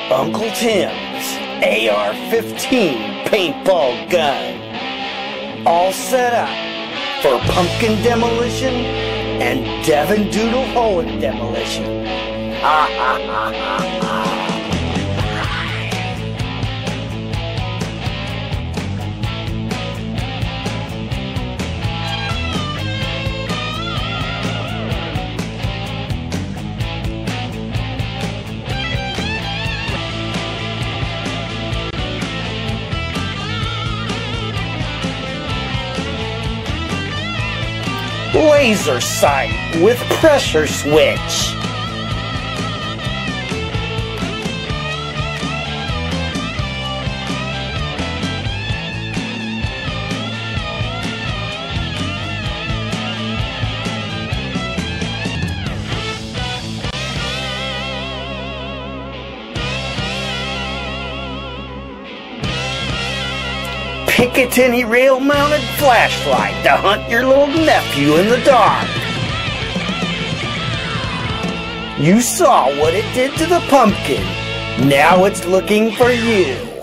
Uncle Tim's AR-15 paintball gun. All set up for pumpkin demolition and Devin Doodle Hohen demolition. Ha ha ha ha ha. Laser sight with pressure switch. Picatinny rail-mounted flashlight to hunt your little nephew in the dark. You saw what it did to the pumpkin. Now it's looking for you.